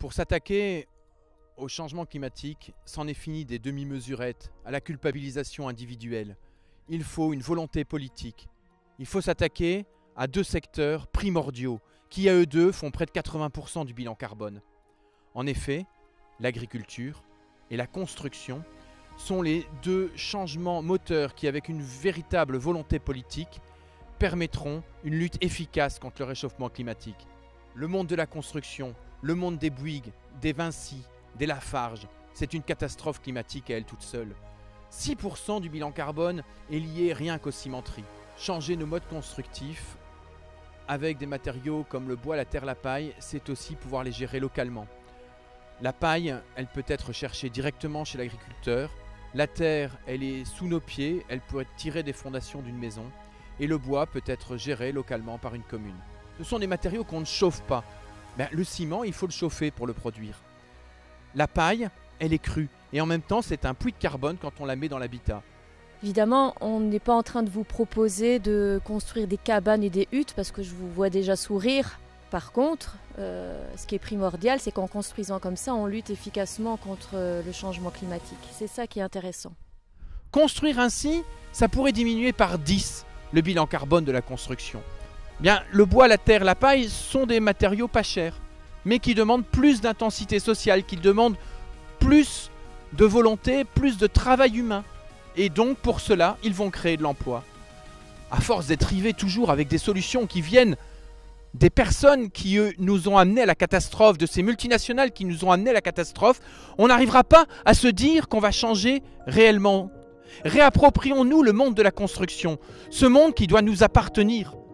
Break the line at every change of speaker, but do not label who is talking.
Pour s'attaquer au changement climatique, c'en est fini des demi-mesurettes à la culpabilisation individuelle. Il faut une volonté politique. Il faut s'attaquer à deux secteurs primordiaux qui, à eux deux, font près de 80% du bilan carbone. En effet, l'agriculture et la construction sont les deux changements moteurs qui, avec une véritable volonté politique, permettront une lutte efficace contre le réchauffement climatique. Le monde de la construction, le monde des Bouygues, des Vinci, des Lafarge, c'est une catastrophe climatique à elle toute seule. 6% du bilan carbone est lié rien qu'aux cimenteries. Changer nos modes constructifs avec des matériaux comme le bois, la terre, la paille, c'est aussi pouvoir les gérer localement. La paille, elle peut être cherchée directement chez l'agriculteur. La terre, elle est sous nos pieds, elle peut être tirée des fondations d'une maison. Et le bois peut être géré localement par une commune. Ce sont des matériaux qu'on ne chauffe pas. Le ciment, il faut le chauffer pour le produire. La paille, elle est crue. Et en même temps, c'est un puits de carbone quand on la met dans l'habitat.
Évidemment, on n'est pas en train de vous proposer de construire des cabanes et des huttes parce que je vous vois déjà sourire. Par contre, ce qui est primordial, c'est qu'en construisant comme ça, on lutte efficacement contre le changement climatique. C'est ça qui est intéressant.
Construire ainsi, ça pourrait diminuer par 10 le bilan carbone de la construction. Le bois, la terre, la paille sont des matériaux pas chers, mais qui demandent plus d'intensité sociale, qui demandent plus de volonté, plus de travail humain. Et donc, pour cela, ils vont créer de l'emploi. À force d'être rivés toujours avec des solutions qui viennent des personnes qui nous ont amenés à la catastrophe, de ces multinationales qui nous ont amenés à la catastrophe, on n'arrivera pas à se dire qu'on va changer réellement. Réapproprions-nous le monde de la construction, ce monde qui doit nous appartenir.